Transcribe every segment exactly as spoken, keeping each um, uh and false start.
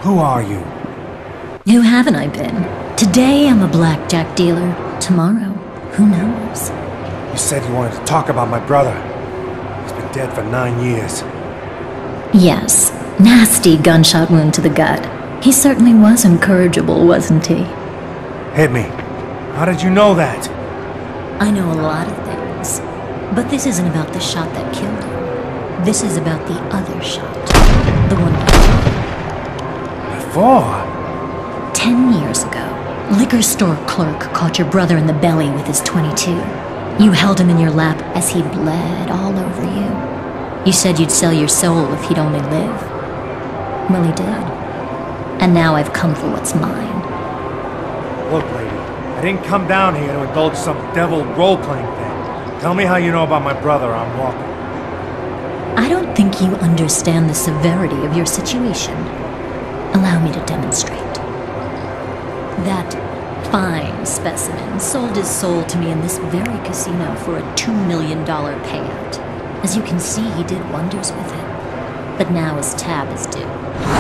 Who are you? Who haven't I been? Today I'm a blackjack dealer. Tomorrow, who knows? You said you wanted to talk about my brother. He's been dead for nine years. Yes, nasty gunshot wound to the gut. He certainly was incorrigible, wasn't he? Hit me. How did you know that? I know a lot of things. But this isn't about the shot that killed him. This is about the other shot. The one before. Before? Ten years ago, liquor store clerk caught your brother in the belly with his twenty-two. You held him in your lap as he bled all over you. You said you'd sell your soul if he'd only live. Well, he did. And now I've come for what's mine. Look, lady, I didn't come down here to indulge some devil role-playing thing. Tell me how you know about my brother. I'm walking. I don't think you understand the severity of your situation. Allow me to demonstrate. That fine specimen sold his soul to me in this very casino for a two million dollar payout. As you can see, he did wonders with it. But now his tab is due.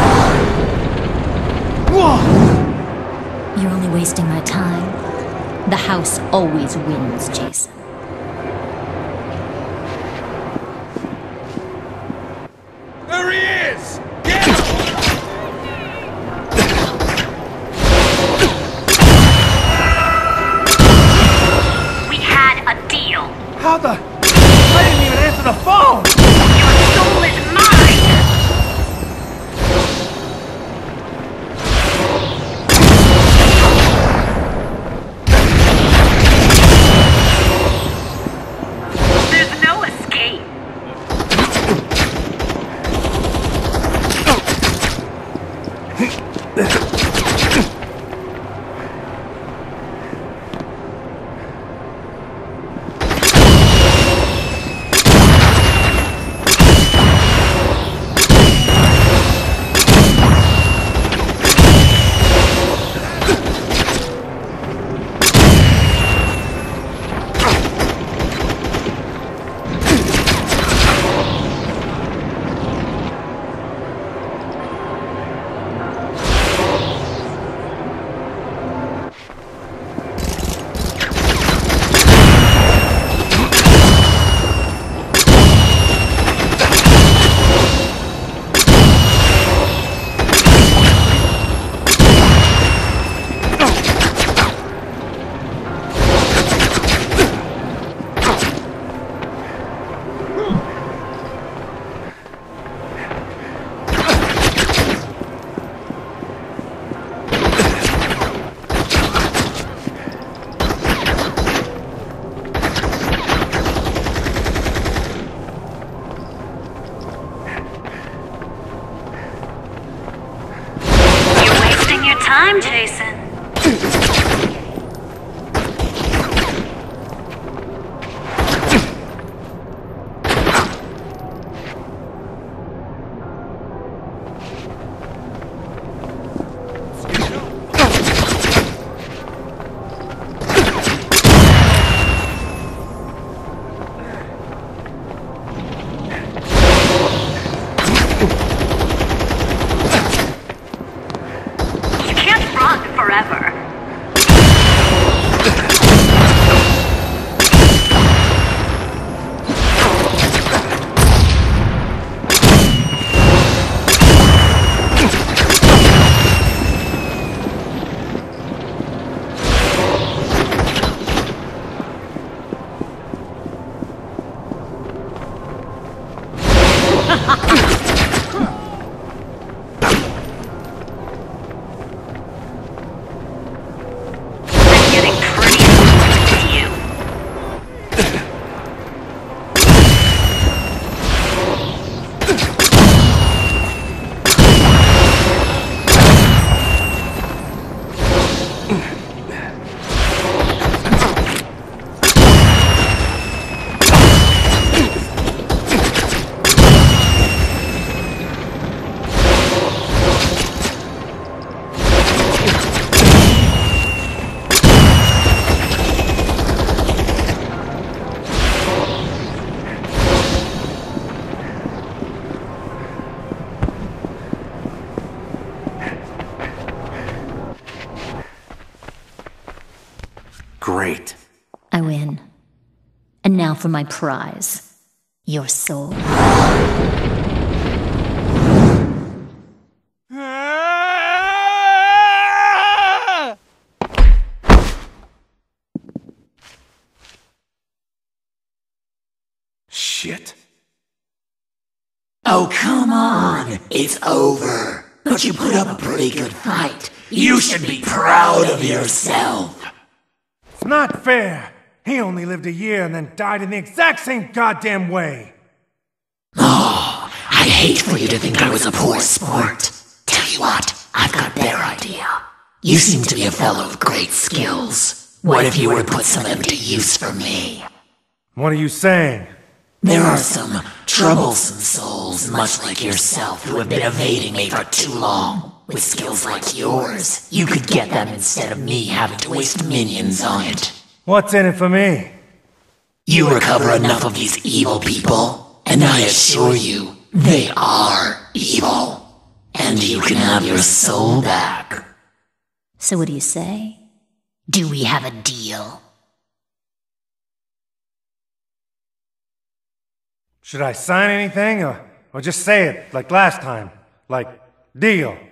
Whoa! You're only wasting my time. The house always wins, Jason. There he is! Get him! We had a deal. How the... I didn't even answer the phone! Your soul is mine! There's no escape. Time, Jason. Forever. Great. I win. And now for my prize. Your soul. Shit. Oh, come on. It's over. But you put up a pretty good fight. You should be proud of yourself. It's not fair. He only lived a year and then died in the exact same goddamn way. Oh, I'd hate for you to think I was a poor sport. Tell you what, I've got a better idea. You seem to be a fellow of great skills. What if you were to put some of them to use for me? What are you saying? There are some troublesome souls much like yourself who have been evading me for too long. With skills like yours, you could get them instead of me having to waste minions on it. What's in it for me? You recover enough of these evil people, and I assure you, they are evil. And you can have your soul back. So what do you say? Do we have a deal? Should I sign anything, or, or just say it, like last time? Like, deal?